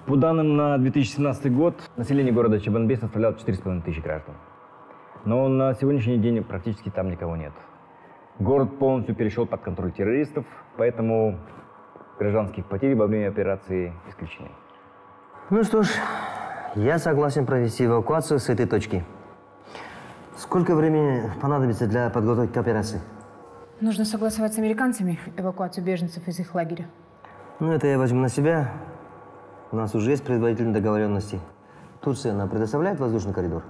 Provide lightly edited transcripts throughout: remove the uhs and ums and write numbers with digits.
По данным на 2017 год, население города Чебанбей составляло 4,5 тысячи граждан. Но на сегодняшний день практически там никого нет. Город полностью перешел под контроль террористов, поэтому гражданских потерь во время операции исключены. Ну что ж, я согласен провести эвакуацию с этой точки. Сколько времени понадобится для подготовки к операции? Нужно согласовать с американцами эвакуацию беженцев из их лагеря. Ну, это я возьму на себя. У нас уже есть предварительные договоренности. Турция нам предоставляет воздушный коридор?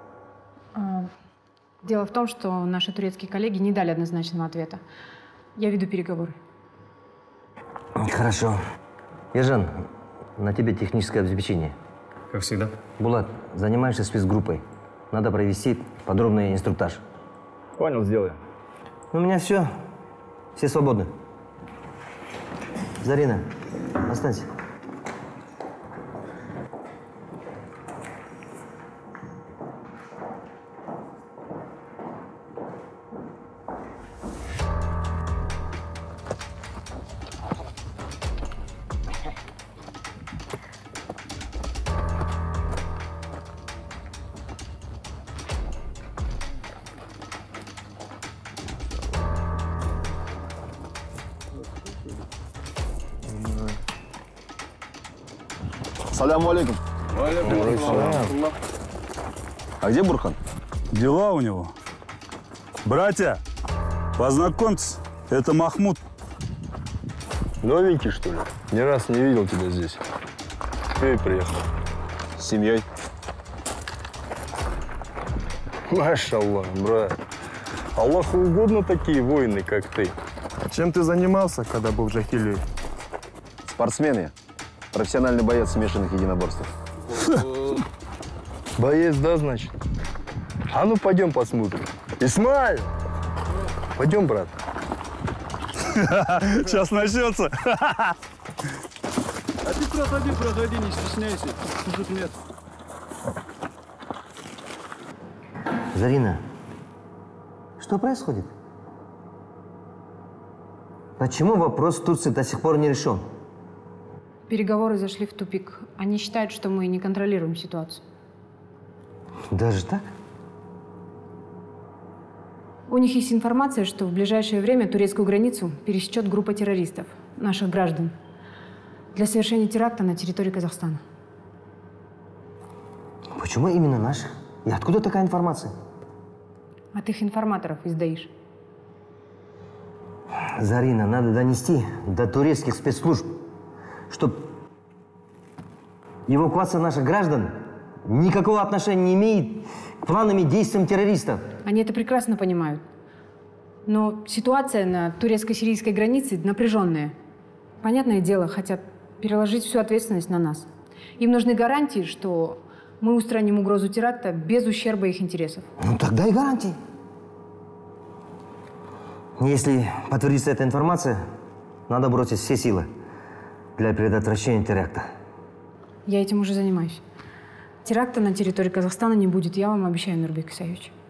Дело в том, что наши турецкие коллеги не дали однозначного ответа. Я веду переговоры. Хорошо. Ержан, на тебе техническое обеспечение. Как всегда. Булат, занимаешься спецгруппой. Надо провести подробный инструктаж. Понял, сделаю. У меня все. Все свободны. Зарина, останься. Саляму алейкум. А где Бурхан? Дела у него. Братья, познакомьтесь, это Махмуд. Новенький, что ли? Ни раз не видел тебя здесь. Ты приехал. С семьей. Машаллах, брат. Аллаху угодно такие воины, как ты. А чем ты занимался, когда был в Джахилии? Спортсмен я. Профессиональный боец смешанных единоборств. Боец, да, значит? А ну, пойдем посмотрим. Исмаил! Пойдем, брат. Сейчас начнется. А ты проходи, не стесняйся. Тут нет. Зарина, что происходит? Почему вопрос в Турции до сих пор не решен? Переговоры зашли в тупик. Они считают, что мы не контролируем ситуацию. Даже так? У них есть информация, что в ближайшее время турецкую границу пересечет группа террористов, наших граждан, для совершения теракта на территории Казахстана. Почему именно наших? И откуда такая информация? От их информаторов издаишь. Зарина, надо донести до турецких спецслужб, что эвакуация наших граждан никакого отношения не имеет к планам и действиям террористов. Они это прекрасно понимают. Но ситуация на турецко-сирийской границе напряженная. Понятное дело, хотят переложить всю ответственность на нас. Им нужны гарантии, что мы устраним угрозу теракта без ущерба их интересов. Ну тогда и гарантии. Если подтвердится эта информация, надо бросить все силы для предотвращения теракта. Я этим уже занимаюсь. Теракта на территории Казахстана не будет, я вам обещаю, Нурбек Исаевич.